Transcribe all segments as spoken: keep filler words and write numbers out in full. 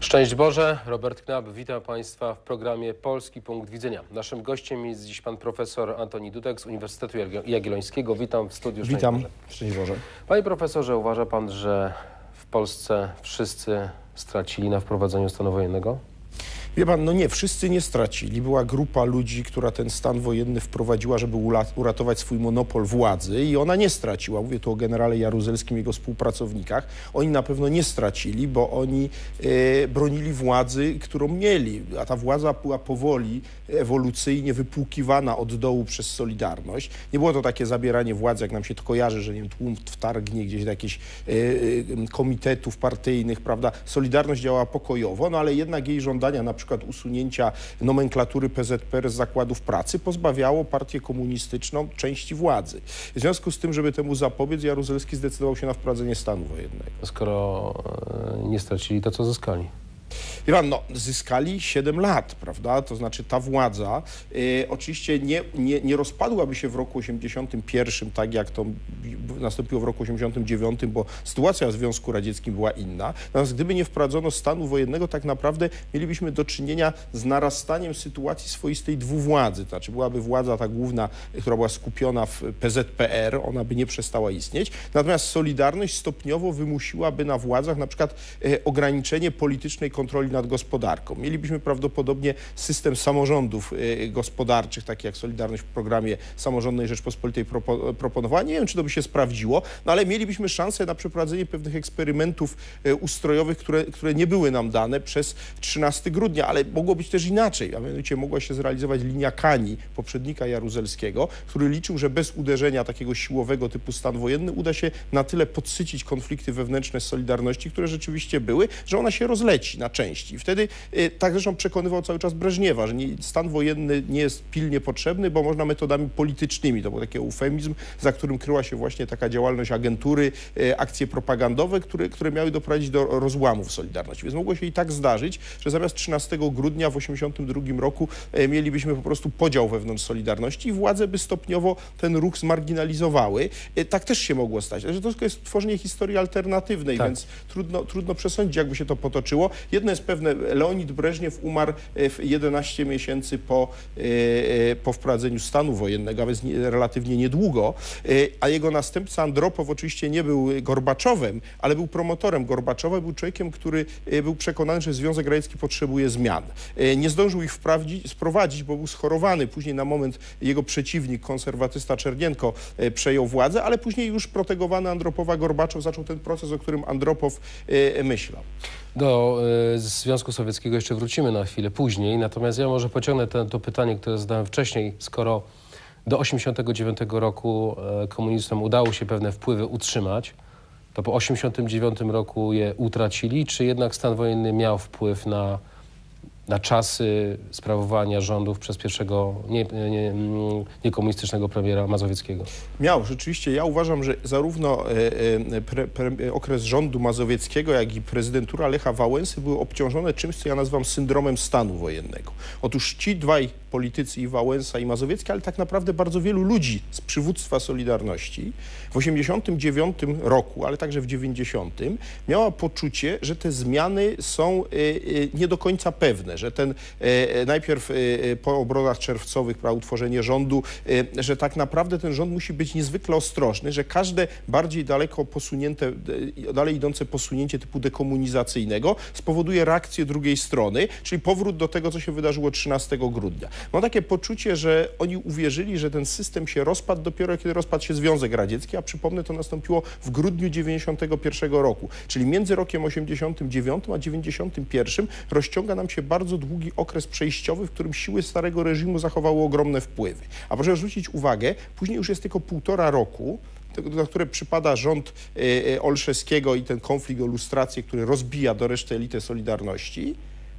Szczęść Boże, Robert Knap, witam Państwa w programie Polski Punkt Widzenia. Naszym gościem jest dziś pan profesor Antoni Dudek z Uniwersytetu Jagiellońskiego. Witam w studiu. Szczęść Witam, Boże. Szczęść Boże. Panie profesorze, uważa pan, że w Polsce wszyscy stracili na wprowadzeniu stanu wojennego? Wie pan, no nie, wszyscy nie stracili. Była grupa ludzi, która ten stan wojenny wprowadziła, żeby uratować swój monopol władzy i ona nie straciła. Mówię tu o generale Jaruzelskim i jego współpracownikach. Oni na pewno nie stracili, bo oni e, bronili władzy, którą mieli. A ta władza była powoli, ewolucyjnie wypłukiwana od dołu przez Solidarność. Nie było to takie zabieranie władzy, jak nam się to kojarzy, że nie wiem, tłum wtargnie gdzieś do jakichś e, e, komitetów partyjnych, prawda? Solidarność działała pokojowo, no ale jednak jej żądania, na przykład usunięcia nomenklatury P Z P R z zakładów pracy, pozbawiało partię komunistyczną części władzy. W związku z tym, żeby temu zapobiec, Jaruzelski zdecydował się na wprowadzenie stanu wojennego. Skoro nie stracili, to co zyskali? Iwan, no, zyskali siedem lat, prawda? To znaczy ta władza y, oczywiście nie, nie, nie rozpadłaby się w roku osiemdziesiątym pierwszym, tak jak to nastąpiło w roku osiemdziesiątym dziewiątym, bo sytuacja w Związku Radzieckim była inna. Natomiast gdyby nie wprowadzono stanu wojennego, tak naprawdę mielibyśmy do czynienia z narastaniem sytuacji swoistej dwuwładzy. To znaczy byłaby władza ta główna, która była skupiona w P Z P R, ona by nie przestała istnieć. Natomiast Solidarność stopniowo wymusiłaby na władzach na przykład y, ograniczenie politycznej kontroli nad gospodarką. Mielibyśmy prawdopodobnie system samorządów y, gospodarczych, taki jak Solidarność w programie Samorządnej Rzeczpospolitej propo, proponowała. Nie wiem, czy to by się sprawdziło, no ale mielibyśmy szansę na przeprowadzenie pewnych eksperymentów y, ustrojowych, które, które nie były nam dane przez trzynastego grudnia, ale mogło być też inaczej, a mianowicie mogła się zrealizować linia Kani, poprzednika Jaruzelskiego, który liczył, że bez uderzenia takiego siłowego typu stan wojenny uda się na tyle podsycić konflikty wewnętrzne z Solidarności, które rzeczywiście były, że ona się rozleci na części. I wtedy y, tak zresztą przekonywał cały czas Breżniewa, że nie, stan wojenny nie jest pilnie potrzebny, bo można metodami politycznymi. To był taki eufemizm, za którym kryła się właśnie taka działalność agentury, y, akcje propagandowe, które, które miały doprowadzić do rozłamów Solidarności. Więc mogło się i tak zdarzyć, że zamiast trzynastego grudnia w osiemdziesiątym drugim roku y, mielibyśmy po prostu podział wewnątrz Solidarności i władze by stopniowo ten ruch zmarginalizowały. Y, tak też się mogło stać. Ale to tylko jest tworzenie historii alternatywnej, tak. Więc trudno, trudno przesądzić, jakby się to potoczyło. Jedno jest pewne, Leonid Breżniew umarł jedenaście miesięcy po, po wprowadzeniu stanu wojennego, a więc nie, relatywnie niedługo, a jego następca Andropow oczywiście nie był Gorbaczowem, ale był promotorem Gorbaczowa, był człowiekiem, który był przekonany, że Związek Radziecki potrzebuje zmian. Nie zdążył ich wprawdzić, sprowadzić, bo był schorowany. Później na moment jego przeciwnik, konserwatysta Czernienko, przejął władzę, ale później już protegowany Andropowa Gorbaczow zaczął ten proces, o którym Andropow myślał. Do y, Związku Sowieckiego jeszcze wrócimy na chwilę później, natomiast ja może pociągnę ten, to pytanie, które zadałem wcześniej. Skoro do osiemdziesiątego dziewiątego roku y, komunistom udało się pewne wpływy utrzymać, to po osiemdziesiątym dziewiątym roku je utracili, czy jednak stan wojenny miał wpływ na, na czasy sprawowania rządów przez pierwszego niekomunistycznego nie, nie, nie premiera Mazowieckiego? Miał, rzeczywiście. Ja uważam, że zarówno e, pre, pre, okres rządu mazowieckiego, jak i prezydentura Lecha Wałęsy były obciążone czymś, co ja nazywam syndromem stanu wojennego. Otóż ci dwaj politycy, i Wałęsa, i Mazowiecki, ale tak naprawdę bardzo wielu ludzi z przywództwa Solidarności w osiemdziesiątym dziewiątym roku, ale także w dziewięćdziesiątym miała poczucie, że te zmiany są e, e, nie do końca pewne, że ten e, najpierw e, po obrodach czerwcowych, pra, utworzenie rządu, e, że tak naprawdę ten rząd musi być niezwykle ostrożny, że każde bardziej daleko posunięte, e, dalej idące posunięcie typu dekomunizacyjnego spowoduje reakcję drugiej strony, czyli powrót do tego, co się wydarzyło trzynastego grudnia. Mam takie poczucie, że oni uwierzyli, że ten system się rozpadł dopiero, kiedy rozpadł się Związek Radziecki, a przypomnę, to nastąpiło w grudniu dziewięćdziesiątego pierwszego roku, czyli między rokiem osiemdziesiątym dziewiątym a dziewięćdziesiątym pierwszym rozciąga nam się bardzo długi okres przejściowy, w którym siły starego reżimu zachowały ogromne wpływy. A proszę zwrócić uwagę, później już jest tylko półtora roku, na które przypada rząd Olszewskiego i ten konflikt o lustrację, który rozbija do reszty elitę Solidarności.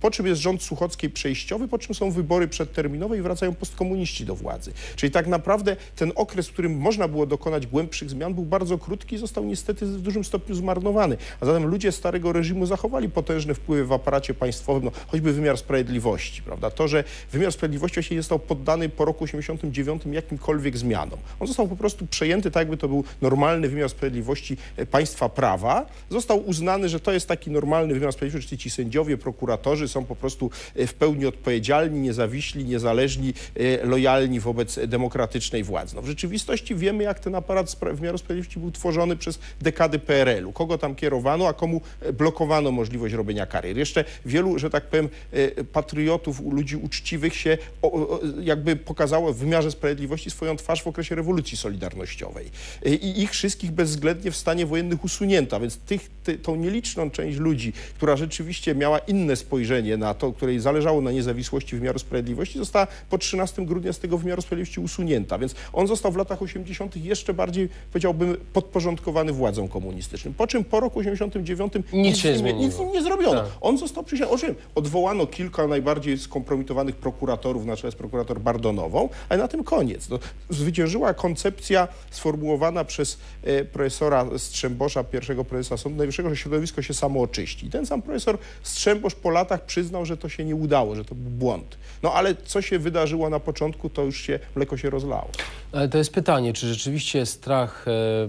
po czym jest rząd Suchockiej przejściowy, po czym są wybory przedterminowe i wracają postkomuniści do władzy. Czyli tak naprawdę ten okres, w którym można było dokonać głębszych zmian, był bardzo krótki i został niestety w dużym stopniu zmarnowany. A zatem ludzie starego reżimu zachowali potężne wpływy w aparacie państwowym, no, choćby wymiar sprawiedliwości, prawda? To, że wymiar sprawiedliwości się nie został poddany po roku osiemdziesiątym dziewiątym jakimkolwiek zmianom. On został po prostu przejęty tak, jakby to był normalny wymiar sprawiedliwości państwa prawa. Został uznany, że to jest taki normalny wymiar sprawiedliwości, czyli ci sędziowie, prokuratorzy są po prostu w pełni odpowiedzialni, niezawiśli, niezależni, lojalni wobec demokratycznej władzy. No, w rzeczywistości wiemy, jak ten aparat wymiaru sprawiedliwości był tworzony przez dekady P R L u. Kogo tam kierowano, a komu blokowano możliwość robienia kariery. Jeszcze wielu, że tak powiem, patriotów, ludzi uczciwych się jakby pokazało w wymiarze sprawiedliwości swoją twarz w okresie rewolucji solidarnościowej. I ich wszystkich bezwzględnie w stanie wojennych usunięto. Więc tych, ty, tą nieliczną część ludzi, która rzeczywiście miała inne spojrzenie na to, której zależało na niezawisłości wymiaru sprawiedliwości, została po trzynastego grudnia z tego wymiaru sprawiedliwości usunięta. Więc on został w latach osiemdziesiątych jeszcze bardziej, powiedziałbym, podporządkowany władzom komunistycznym. Po czym po roku osiemdziesiątym dziewiątym nic, nic, się nim, nic nim nie zrobiono. Tak. On został przysięgnięty. Odwołano kilka najbardziej skompromitowanych prokuratorów, na czele z prokurator Bardonową, ale na tym koniec. No, zwyciężyła koncepcja sformułowana przez e, profesora Strzembosza, pierwszego prezesa Sądu Najwyższego, że środowisko się samo oczyści. I ten sam profesor Strzembosz po latach przyznał, że to się nie udało, że to był błąd. No ale co się wydarzyło na początku, to już się, mleko się rozlało. Ale to jest pytanie, czy rzeczywiście strach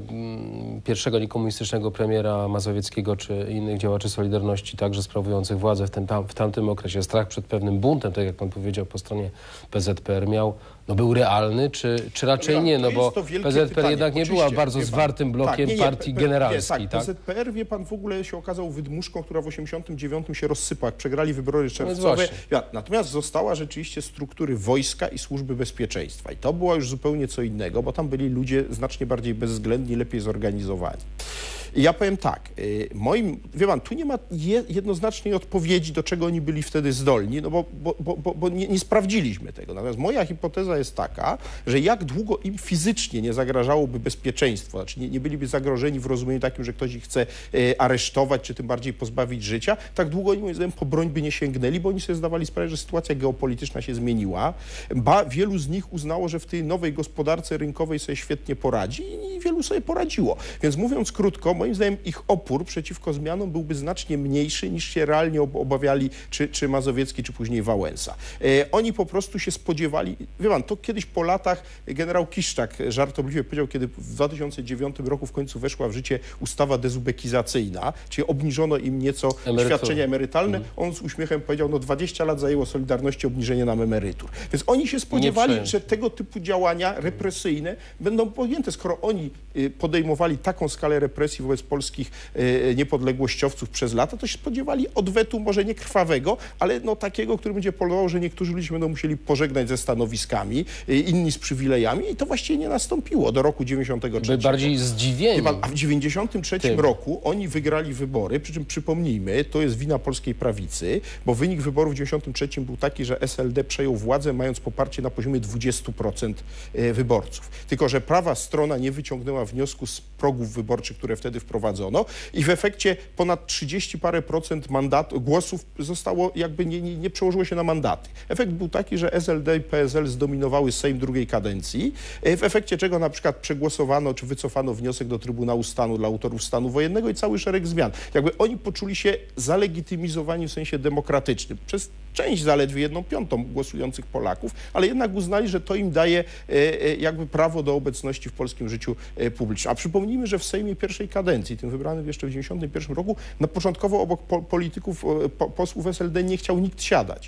e, pierwszego niekomunistycznego premiera Mazowieckiego, czy innych działaczy Solidarności, także sprawujących władzę w, ten, tam, w tamtym okresie, strach przed pewnym buntem, tak jak pan powiedział, po stronie P Z P R miał, no był realny, czy, czy raczej nie? No bo P Z P R jednak nie była bardzo zwartym blokiem tak, nie, nie, partii P, P, generalskiej, nie, tak? tak? P Z P R, wie pan, w ogóle się okazał wydmuszką, która w osiemdziesiątym dziewiątym się rozsypała, jak przegrali wybory czerwcowe. No natomiast została rzeczywiście struktury wojska i służby bezpieczeństwa. I to było już zupełnie co innego, bo tam byli ludzie znacznie bardziej bezwzględni, lepiej zorganizowani. I ja powiem tak, moim, wie pan, tu nie ma jednoznacznej odpowiedzi, do czego oni byli wtedy zdolni, no bo, bo, bo, bo, bo nie, nie sprawdziliśmy tego. Natomiast moja hipoteza jest taka, że jak długo im fizycznie nie zagrażałoby bezpieczeństwo, znaczy nie, nie byliby zagrożeni w rozumieniu takim, że ktoś ich chce e, aresztować, czy tym bardziej pozbawić życia, tak długo oni, moim zdaniem, po broń by nie sięgnęli, bo oni sobie zdawali sprawę, że sytuacja geopolityczna się zmieniła. Ba, wielu z nich uznało, że w tej nowej gospodarce rynkowej sobie świetnie poradzi i wielu sobie poradziło. Więc mówiąc krótko, moim zdaniem ich opór przeciwko zmianom byłby znacznie mniejszy, niż się realnie obawiali czy, czy Mazowiecki, czy później Wałęsa. E, oni po prostu się spodziewali, wie pan, to kiedyś po latach generał Kiszczak żartobliwie powiedział, kiedy w dwa tysiące dziewiątym roku w końcu weszła w życie ustawa dezubekizacyjna, czyli obniżono im nieco Emerytur. świadczenia emerytalne. Mm. On z uśmiechem powiedział, no dwadzieścia lat zajęło Solidarności obniżenie nam emerytur. Więc oni się spodziewali, że tego typu działania represyjne będą podjęte. Skoro oni podejmowali taką skalę represji wobec polskich niepodległościowców przez lata, to się spodziewali odwetu może nie krwawego, ale no takiego, który będzie powodował, że niektórzy ludzie będą musieli pożegnać ze stanowiskami, inni z przywilejami i to właściwie nie nastąpiło do roku dziewięćdziesiątego trzeciego. By bardziej zdziwieni. A w dziewięćdziesiątym trzecim Tym. roku oni wygrali wybory, przy czym przypomnijmy, to jest wina polskiej prawicy, bo wynik wyborów w dziewięćdziesiątym trzecim był taki, że S L D przejął władzę, mając poparcie na poziomie dwudziestu procent wyborców. Tylko że prawa strona nie wyciągnęła wniosku z progów wyborczych, które wtedy wprowadzono i w efekcie ponad trzydzieści parę procent mandatów, głosów zostało jakby nie, nie, nie przełożyło się na mandaty. Efekt był taki, że S L D i P S L zdominowały Sejm drugiej kadencji, w efekcie czego na przykład przegłosowano czy wycofano wniosek do Trybunału Stanu dla autorów stanu wojennego i cały szereg zmian. Jakby oni poczuli się zalegitymizowani w sensie demokratycznym przez część, zaledwie jedną piątą głosujących Polaków, ale jednak uznali, że to im daje e, jakby prawo do obecności w polskim życiu e, publicznym. A przypomnijmy, że w Sejmie pierwszej kadencji, tym wybranym jeszcze w dziewięćdziesiątym pierwszym roku, na początkowo obok po, polityków, po, posłów S L D nie chciał nikt siadać.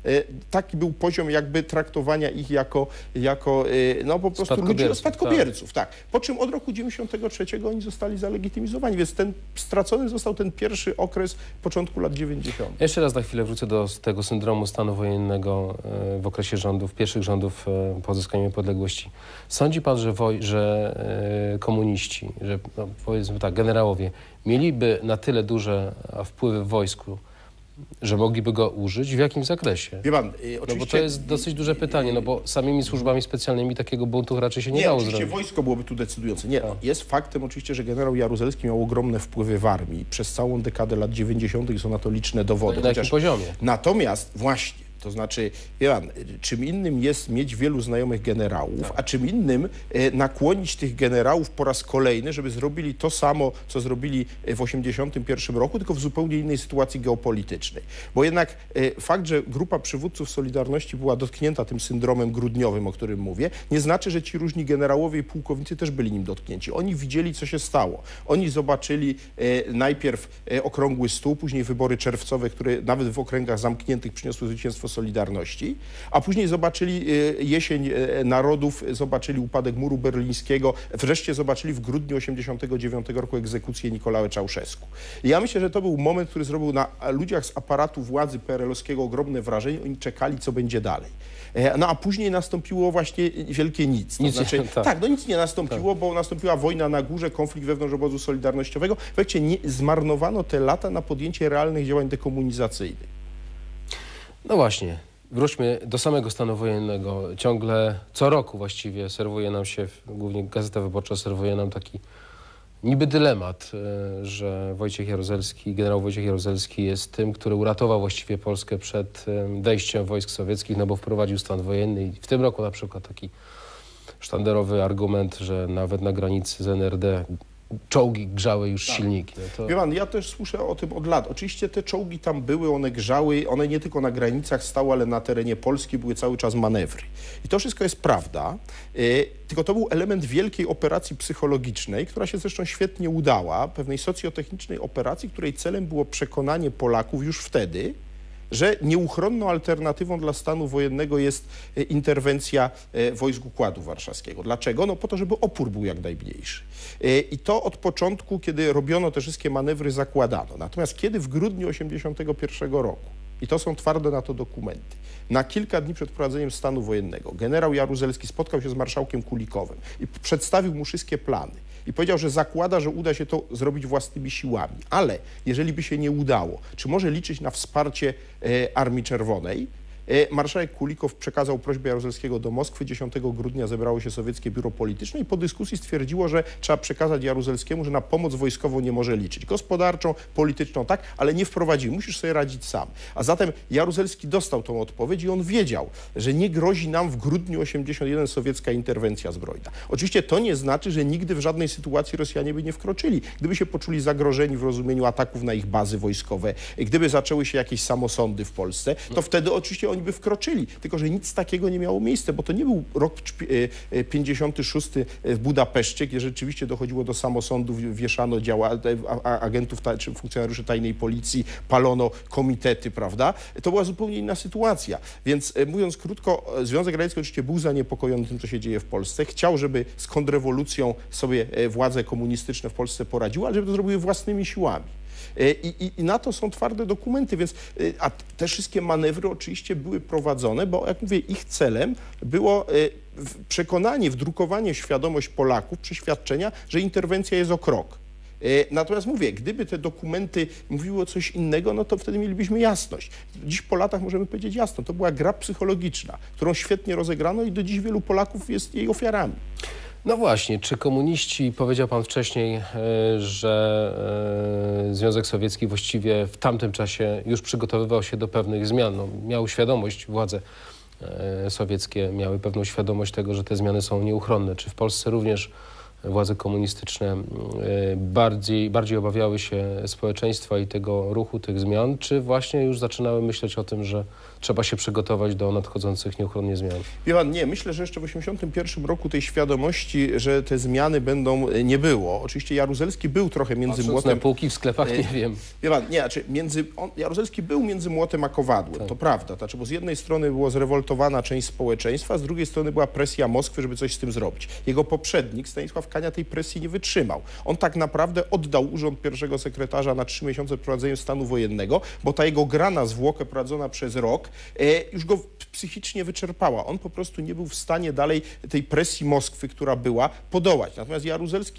Taki był poziom jakby traktowania ich jako, jako no po prostu ludzi, spadkobierców. Tak. Tak. Po czym od roku dziewięćdziesiątego trzeciego oni zostali zalegitymizowani, więc ten stracony został ten pierwszy okres początku lat dziewięćdziesiątych. Jeszcze raz na chwilę wrócę do tego syndromu stanu wojennego w okresie rządów, pierwszych rządów po odzyskaniu niepodległości. Sądzi pan, że, woj, że komuniści, że no, powiedzmy tak, generałowie mieliby na tyle duże wpływy w wojsku, że mogliby go użyć, w jakim zakresie? Wie pan, y, No oczywiście... bo to jest dosyć duże pytanie, no bo samymi służbami specjalnymi takiego buntu raczej się nie, Nie, dało oczywiście zrobić. wojsko byłoby tu decydujące. Nie, Tak. jest faktem oczywiście, że generał Jaruzelski miał ogromne wpływy w armii. Przez całą dekadę lat dziewięćdziesiątych są na to liczne dowody. Na jakim poziomie? Natomiast właśnie, to znaczy, wie pan, czym innym jest mieć wielu znajomych generałów, Tak. a czym innym e, nakłonić tych generałów po raz kolejny, żeby zrobili to samo, co zrobili w osiemdziesiątym pierwszym roku, tylko w zupełnie innej sytuacji geopolitycznej. Bo jednak e, fakt, że grupa przywódców Solidarności była dotknięta tym syndromem grudniowym, o którym mówię, nie znaczy, że ci różni generałowie i pułkownicy też byli nim dotknięci. Oni widzieli, co się stało. Oni zobaczyli e, najpierw e, okrągły stół, później wybory czerwcowe, które nawet w okręgach zamkniętych przyniosły zwycięstwo Solidarności, a później zobaczyli jesień narodów, zobaczyli upadek muru berlińskiego, wreszcie zobaczyli w grudniu osiemdziesiątego dziewiątego roku egzekucję Nicolae Ceausescu. I ja myślę, że to był moment, który zrobił na ludziach z aparatu władzy P R L-owskiego ogromne wrażenie. Oni czekali, co będzie dalej. No a później nastąpiło właśnie wielkie nic. To Nic, znaczy, tak. tak, no nic nie nastąpiło, bo nastąpiła wojna na górze, konflikt wewnątrz obozu solidarnościowego. W efekcie nie, zmarnowano te lata na podjęcie realnych działań dekomunizacyjnych. No właśnie, wróćmy do samego stanu wojennego. Ciągle co roku właściwie serwuje nam się, głównie Gazeta Wyborcza serwuje nam taki niby dylemat, że Wojciech Jaruzelski, generał Wojciech Jaruzelski jest tym, który uratował właściwie Polskę przed wejściem wojsk sowieckich, no bo wprowadził stan wojenny i w tym roku na przykład taki sztandarowy argument, że nawet na granicy z N R D czołgi grzały już Tak. silniki. No to... Wie pan, ja też słyszę o tym od lat. Oczywiście te czołgi tam były, one grzały, one nie tylko na granicach stały, ale na terenie Polski były cały czas manewry. I to wszystko jest prawda, yy, tylko to był element wielkiej operacji psychologicznej, która się zresztą świetnie udała, pewnej socjotechnicznej operacji, której celem było przekonanie Polaków już wtedy, że nieuchronną alternatywą dla stanu wojennego jest interwencja wojsk Układu Warszawskiego. Dlaczego? No po to, żeby opór był jak najmniejszy. I to od początku, kiedy robiono te wszystkie manewry, zakładano. Natomiast kiedy w grudniu osiemdziesiątego pierwszego roku, i to są twarde na to dokumenty, na kilka dni przed wprowadzeniem stanu wojennego generał Jaruzelski spotkał się z marszałkiem Kulikowem i przedstawił mu wszystkie plany. I powiedział, że zakłada, że uda się to zrobić własnymi siłami. Ale jeżeli by się nie udało, czy może liczyć na wsparcie e, Armii Czerwonej? E, marszałek Kulikow przekazał prośbę Jaruzelskiego do Moskwy. dziesiątego grudnia zebrało się sowieckie biuro polityczne i po dyskusji stwierdziło, że trzeba przekazać Jaruzelskiemu, że na pomoc wojskową nie może liczyć. Gospodarczą, polityczną tak, ale nie wprowadzi. Musisz sobie radzić sam. A zatem Jaruzelski dostał tą odpowiedź i on wiedział, że nie grozi nam w grudniu osiemdziesiątego pierwszego sowiecka interwencja zbrojna. Oczywiście to nie znaczy, że nigdy w żadnej sytuacji Rosjanie by nie wkroczyli. Gdyby się poczuli zagrożeni w rozumieniu ataków na ich bazy wojskowe, gdyby zaczęły się jakieś samosądy w Polsce, to wtedy oczywiście oni by wkroczyli. Tylko że nic takiego nie miało miejsca, bo to nie był rok pięćdziesiąty szósty w Budapeszcie, gdzie rzeczywiście dochodziło do samosądów, wieszano działa agentów czy funkcjonariuszy tajnej policji, palono komitety, prawda? To była zupełnie inna sytuacja. Więc mówiąc krótko, Związek Radziecki oczywiście był zaniepokojony tym, co się dzieje w Polsce. Chciał, żeby z kontrrewolucją sobie władze komunistyczne w Polsce poradziły, ale żeby to zrobiły własnymi siłami. I, i, I na to są twarde dokumenty, więc a te wszystkie manewry oczywiście były prowadzone, bo jak mówię, ich celem było przekonanie, wdrukowanie w świadomość Polaków przeświadczenia, że interwencja jest o krok. Natomiast mówię, gdyby te dokumenty mówiły o coś innego, no to wtedy mielibyśmy jasność. Dziś po latach możemy powiedzieć jasno, to była gra psychologiczna, którą świetnie rozegrano i do dziś wielu Polaków jest jej ofiarami. No właśnie, czy komuniści, powiedział pan wcześniej, że Związek Sowiecki właściwie w tamtym czasie już przygotowywał się do pewnych zmian, no, miał świadomość, władze sowieckie miały pewną świadomość tego, że te zmiany są nieuchronne. Czy w Polsce również władze komunistyczne bardziej, bardziej obawiały się społeczeństwa i tego ruchu, tych zmian, czy właśnie już zaczynały myśleć o tym, że trzeba się przygotować do nadchodzących nieuchronnie zmian? Wie pan, nie, myślę, że jeszcze w osiemdziesiątym pierwszym roku tej świadomości, że te zmiany będą, nie było. Oczywiście Jaruzelski był trochę między Patrząc młotem... na półki w sklepach, nie wiem. Wie pan, nie, znaczy między, on, Jaruzelski był między młotem a kowadłem, tak. To prawda. Znaczy, bo z jednej strony była zrewoltowana część społeczeństwa, z drugiej strony była presja Moskwy, żeby coś z tym zrobić. Jego poprzednik, Stanisław Kania, tej presji nie wytrzymał. On tak naprawdę oddał urząd pierwszego sekretarza na trzy miesiące prowadzenia stanu wojennego, bo ta jego gra na zwłokę prowadzona przez rok e, już go psychicznie wyczerpała. On po prostu nie był w stanie dalej tej presji Moskwy, która była, podołać. Natomiast Jaruzelski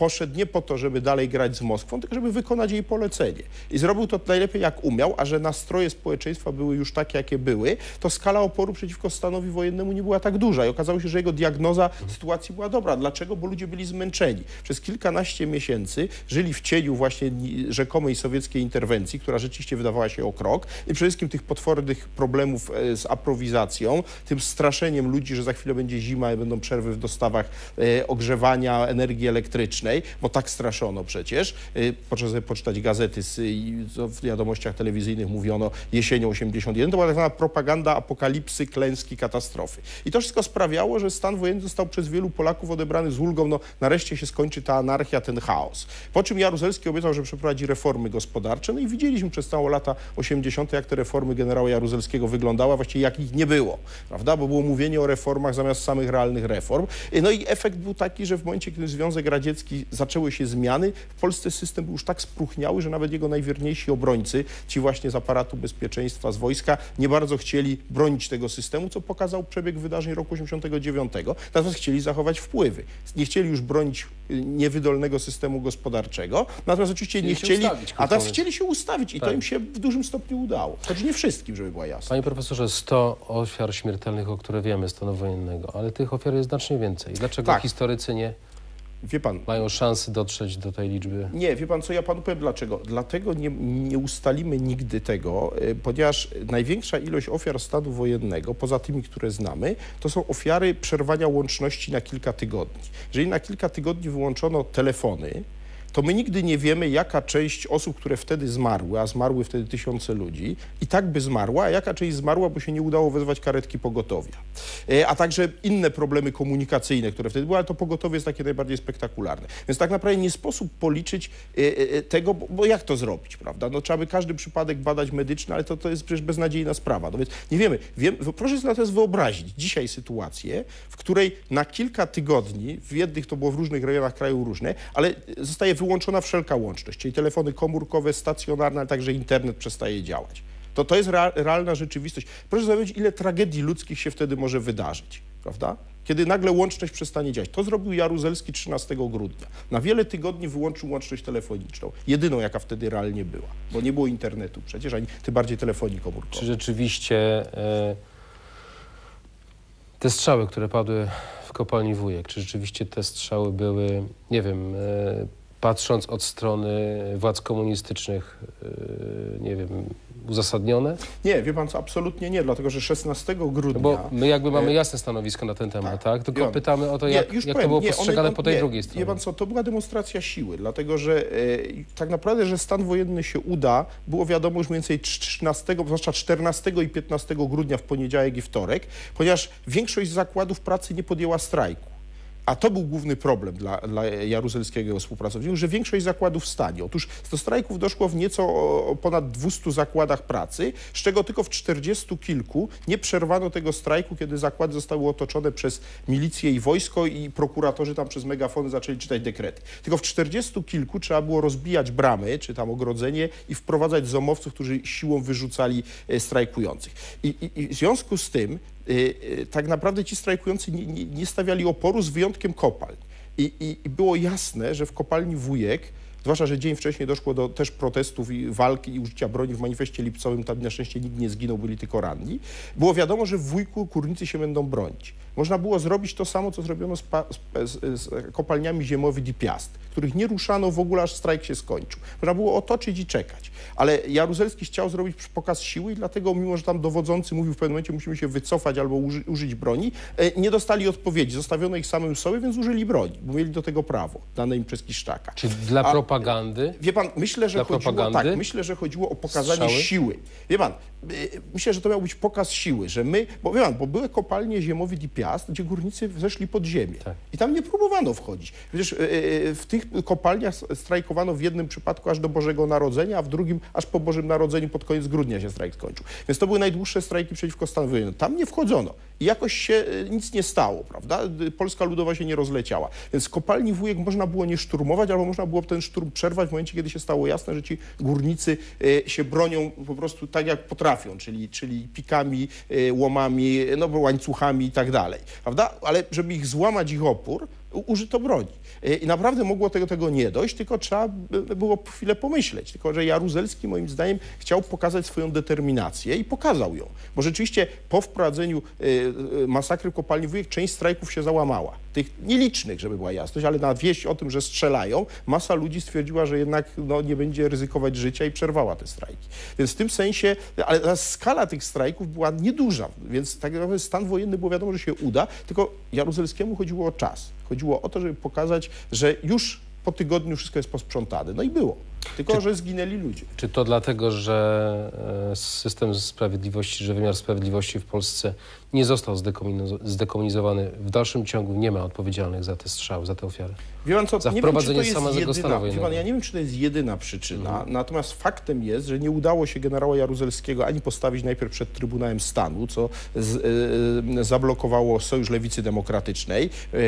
poszedł nie po to, żeby dalej grać z Moskwą, tylko żeby wykonać jej polecenie. I zrobił to najlepiej jak umiał, a że nastroje społeczeństwa były już takie, jakie były, to skala oporu przeciwko stanowi wojennemu nie była tak duża. I okazało się, że jego diagnoza sytuacji była dobra. Dlaczego? Bo ludzie byli zmęczeni. Przez kilkanaście miesięcy żyli w cieniu właśnie rzekomej sowieckiej interwencji, która rzeczywiście wydawała się o krok i przede wszystkim tych potwornych problemów z aprowizacją, tym straszeniem ludzi, że za chwilę będzie zima i będą przerwy w dostawach e, ogrzewania, energii elektrycznej, bo tak straszono przecież. E, proszę sobie poczytać gazety, z, i, w wiadomościach telewizyjnych mówiono jesienią osiemdziesiąt jeden. To była tak zwana propaganda apokalipsy, klęski, katastrofy. I to wszystko sprawiało, że stan wojenny został przez wielu Polaków odebrany z ulgą. No, nareszcie się skończy ta anarchia, ten chaos. Po czym Jaruzelski obiecał, że przeprowadzi reformy gospodarcze. No i widzieliśmy przez całe lata osiemdziesiąte, jak te reformy generała Jaruzelskiego wyglądały, a właściwie jak ich nie było, prawda? Bo było mówienie o reformach zamiast samych realnych reform. No i efekt był taki, że w momencie, kiedy Związek Radziecki zaczęły się zmiany, w Polsce system był już tak spróchniały, że nawet jego najwierniejsi obrońcy, ci właśnie z aparatu bezpieczeństwa, z wojska, nie bardzo chcieli bronić tego systemu, co pokazał przebieg wydarzeń roku osiemdziesiątego dziewiątego. Natomiast chcieli zachować wpływy. Nie chcieli już bronić niewydolnego systemu gospodarczego, natomiast oczywiście nie chcieli, a teraz chcieli się ustawić i tak. To im się w dużym stopniu udało. Choć nie wszystkim, żeby była jasna. Panie profesorze, sto ofiar śmiertelnych, o które wiemy, stanu wojennego, ale tych ofiar jest znacznie więcej. Dlaczego tak. historycy nie wie pan, mają szansy dotrzeć do tej liczby? Nie, wie pan co, ja panu powiem dlaczego. Dlatego nie, nie ustalimy nigdy tego, ponieważ największa ilość ofiar stanu wojennego, poza tymi, które znamy, to są ofiary przerwania łączności na kilka tygodni. Jeżeli na kilka tygodni wyłączono telefony, to my nigdy nie wiemy, jaka część osób, które wtedy zmarły, a zmarły wtedy tysiące ludzi, i tak by zmarła, a jaka część zmarła, bo się nie udało wezwać karetki pogotowia. A także inne problemy komunikacyjne, które wtedy były, ale to pogotowie jest takie najbardziej spektakularne. Więc tak naprawdę nie sposób policzyć tego, bo jak to zrobić, prawda? No trzeba by każdy przypadek badać medyczny, ale to, to jest przecież beznadziejna sprawa. No więc nie wiemy. Wiem, proszę sobie natomiast wyobrazić dzisiaj sytuację, w której na kilka tygodni, w jednych to było w różnych rejonach kraju różne, ale zostaje wyłączona wszelka łączność, czyli telefony komórkowe, stacjonarne, ale także internet przestaje działać. To, to jest realna rzeczywistość. Proszę sobie powiedzieć, ile tragedii ludzkich się wtedy może wydarzyć, prawda? Kiedy nagle łączność przestanie działać. To zrobił Jaruzelski trzynastego grudnia. Na wiele tygodni wyłączył łączność telefoniczną. Jedyną, jaka wtedy realnie była, bo nie było internetu przecież, ani tym bardziej telefonii komórkowej. Czy rzeczywiście e, te strzały, które padły w kopalni Wujek, czy rzeczywiście te strzały były, nie wiem, e, patrząc od strony władz komunistycznych, nie wiem, uzasadnione? Nie, wie pan co, absolutnie nie, dlatego że szesnastego grudnia... No bo my jakby mamy jasne stanowisko na ten temat, tak? tak? Tylko pan, pytamy o to, jak, nie, jak powiem, to było nie, postrzegane one, on, po tej nie, drugiej stronie. Wie pan co, to była demonstracja siły, dlatego że e, tak naprawdę, że stan wojenny się uda, było wiadomo już mniej więcej trzynastego, zwłaszcza czternastego i piętnastego grudnia w poniedziałek i wtorek, ponieważ większość zakładów pracy nie podjęła strajku. A to był główny problem dla, dla Jaruzelskiego i jego współpracowników, że większość zakładów stanie. Otóż do strajków doszło w nieco o, o ponad dwustu zakładach pracy, z czego tylko w czterdziestu kilku nie przerwano tego strajku, kiedy zakłady zostały otoczone przez milicję i wojsko i prokuratorzy tam przez megafony zaczęli czytać dekrety. Tylko w czterdziestu kilku trzeba było rozbijać bramy, czy tam ogrodzenie i wprowadzać zomowców, którzy siłą wyrzucali e, strajkujących. I, i, I w związku z tym tak naprawdę ci strajkujący nie, nie, nie stawiali oporu z wyjątkiem kopalń. I, i, I było jasne, że w kopalni Wujek, zwłaszcza, że dzień wcześniej doszło do też protestów i walki i użycia broni w manifestie lipcowym, tam na szczęście nikt nie zginął, byli tylko ranni, było wiadomo, że w Wujku górnicy się będą bronić. Można było zrobić to samo, co zrobiono z, z, z kopalniami Ziemowic i Piast, których nie ruszano w ogóle, aż strajk się skończył. Można było otoczyć i czekać. Ale Jaruzelski chciał zrobić pokaz siły i dlatego, mimo że tam dowodzący mówił w pewnym momencie, musimy się wycofać albo uży, użyć broni, nie dostali odpowiedzi. Zostawiono ich samym sobie, więc użyli broni, bo mieli do tego prawo, dane im przez Kiszczaka. Czy dla A, propagandy? Wie pan, myślę, że chodziło, tak, myślę, że chodziło o pokazanie Strzały? siły. Wie pan, myślę, że to miał być pokaz siły, że my, bo wie pan, bo były kopalnie Ziemowic i Piast, gdzie górnicy zeszli pod ziemię. Tak. I tam nie próbowano wchodzić. Przecież w tych kopalniach strajkowano w jednym przypadku aż do Bożego Narodzenia, a w drugim aż po Bożym Narodzeniu pod koniec grudnia się strajk skończył. Więc to były najdłuższe strajki przeciwko stanu wojennemu. Tam nie wchodzono. I jakoś się nic nie stało, prawda? Polska Ludowa się nie rozleciała. Więc kopalni Wujek można było nie szturmować, albo można było ten szturm przerwać w momencie, kiedy się stało jasne, że ci górnicy się bronią po prostu tak, jak potrafią, czyli, czyli pikami, łomami, no bo łańcuchami i tak dalej, prawda? Ale żeby ich złamać, ich opór, użyto broni. I naprawdę mogło tego, tego nie dojść, tylko trzeba by było chwilę pomyśleć. Tylko że Jaruzelski moim zdaniem chciał pokazać swoją determinację i pokazał ją. Bo rzeczywiście po wprowadzeniu masakry w kopalni Wujek część strajków się załamała. Tych nielicznych, żeby była jasność, ale na wieść o tym, że strzelają, masa ludzi stwierdziła, że jednak no, nie będzie ryzykować życia i przerwała te strajki. Więc w tym sensie, ale skala tych strajków była nieduża, więc tak naprawdę stan wojenny było wiadomo, że się uda, tylko Jaruzelskiemu chodziło o czas. Chodziło o to, żeby pokazać, że już po tygodniu wszystko jest posprzątane. No i było. Tylko, czy, że zginęli ludzie. Czy to dlatego, że system sprawiedliwości, że wymiar sprawiedliwości w Polsce nie został zdekomunizowany? W dalszym ciągu nie ma odpowiedzialnych za te strzały, za te ofiary? Wie pan co, za nie wprowadzenie wiem, czy to jest samego jedyna, stanu wojennego. Pan, ja nie wiem, czy to jest jedyna przyczyna, Mhm. natomiast faktem jest, że nie udało się generała Jaruzelskiego ani postawić najpierw przed Trybunałem Stanu, co z, y, zablokowało Sojusz Lewicy Demokratycznej y,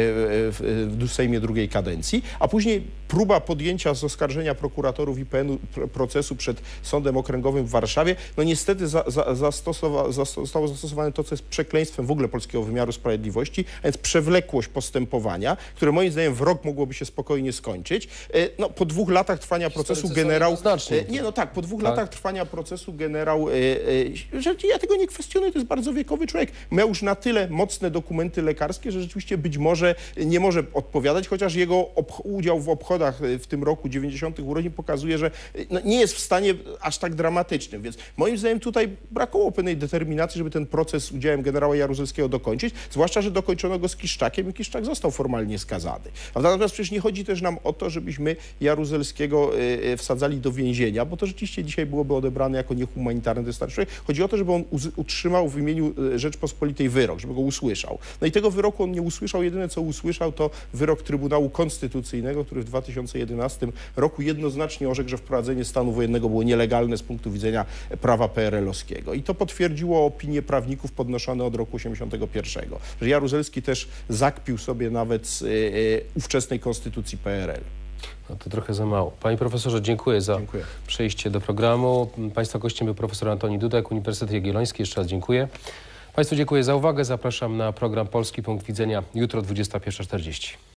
w, w Sejmie drugiej kadencji, a później próba podjęcia z oskarżenia prokuratorów I P N-u procesu przed Sądem Okręgowym w Warszawie, no niestety za, za, zastosowa, zostało zastosowane to, co jest przekleństwem w ogóle polskiego wymiaru sprawiedliwości, a więc przewlekłość postępowania, które moim zdaniem w rok mogłoby się spokojnie skończyć. No, po dwóch latach trwania procesu generał... Nie, no tak, po dwóch tak? latach trwania procesu generał... Że ja tego nie kwestionuję, to jest bardzo wiekowy człowiek. Miał już na tyle mocne dokumenty lekarskie, że rzeczywiście być może nie może odpowiadać, chociaż jego udział w obchodach w tym roku dziewięćdziesiątych urodzin pokazuje, że no, nie jest w stanie aż tak dramatycznym. Więc moim zdaniem tutaj brakowało pewnej determinacji, żeby ten proces z udziałem generała Jaruzelskiego dokończyć, zwłaszcza, że dokończono go z Kiszczakiem i Kiszczak został formalnie skazany. Natomiast przecież nie chodzi też nam o to, żebyśmy Jaruzelskiego y, wsadzali do więzienia, bo to rzeczywiście dzisiaj byłoby odebrane jako niehumanitarne. Chodzi o to, żeby on utrzymał w imieniu Rzeczpospolitej wyrok, żeby go usłyszał. No i tego wyroku on nie usłyszał. Jedyne, co usłyszał, to wyrok Trybunału Konstytucyjnego, który w dwa tysiące jedenastym roku jednoznacznie orzekł, że wprowadzenie stanu wojennego było nielegalne z punktu widzenia prawa P R L-owskiego. I to potwierdziło opinie prawników podnoszone od roku osiemdziesiątego pierwszego, że Jaruzelski też zakpił sobie nawet z y, ówczesnej konstytucji P R L. No to trochę za mało. Panie profesorze, dziękuję za dziękuję. przejście do programu. Państwa gościem był profesor Antoni Dudek, Uniwersytet Jagielloński. Jeszcze raz dziękuję. Państwu dziękuję za uwagę. Zapraszam na program Polski Punkt Widzenia jutro o dwudziesta pierwsza czterdzieści.